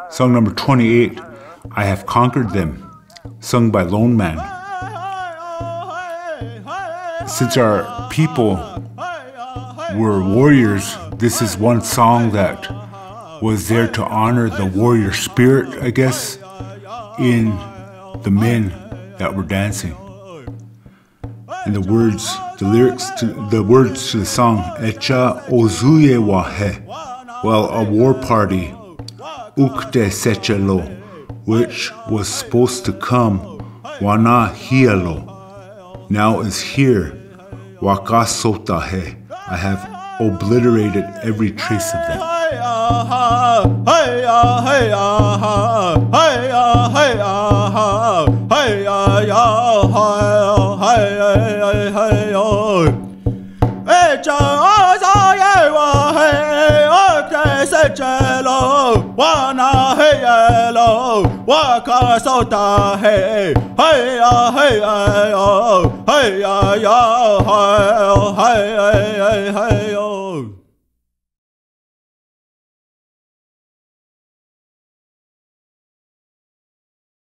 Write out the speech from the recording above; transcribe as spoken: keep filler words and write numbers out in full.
Song number twenty-eight, I Have Conquered Them, sung by Lone Man. Since our people were warriors, this is one song that was there to honor the warrior spirit, I guess, in the men that were dancing. And the words, the lyrics to the words to the song, Ečhá ozúye wahe, well, a war party, ukte séče yeló, which was supposed to come, Waŋná yeló, now is here, Wakásota he. I have obliterated every trace of them. Waŋná yeló, Wakásota hey, hey hey hey oh, hey hey hey hey hey.